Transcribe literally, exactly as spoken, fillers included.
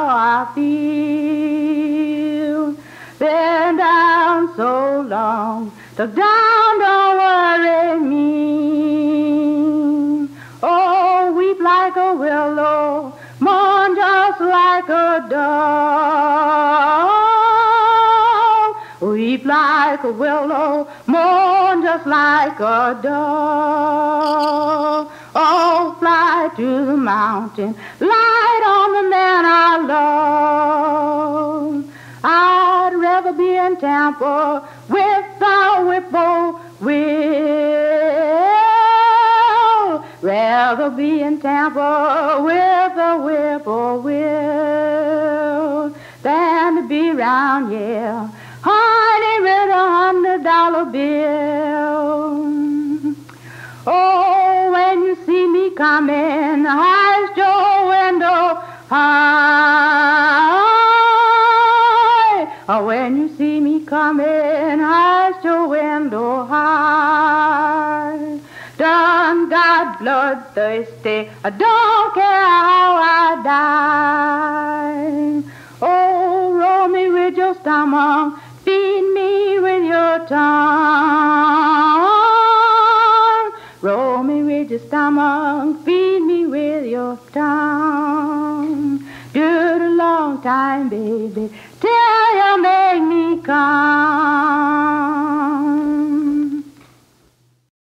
I feel. Been down so long, so down don't worry me. Oh, weep like a willow, mourn just like a dove. Weep like a willow, mourn just like a dove. Oh, fly to the mountain, light on the man I love. I'd rather be in Tampa with the whippoorwill. Rather be in Tampa with the whippoorwill than to be round here, honey, with a hundred dollar bill. Oh, when you see me coming, eyes your window high. Oh, when you see me coming, eyes your window high. Done got bloodthirsty, I don't care how I die. Oh, roll me with your stomach, feed me with your tongue. Roll me with your stomach, feed me with your tongue. Do it a long time, baby, till you make me come.